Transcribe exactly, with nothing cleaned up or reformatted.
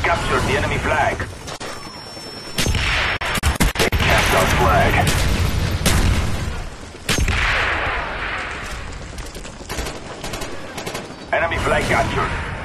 captured the enemy flag. They capped our flag. Enemy flag captured.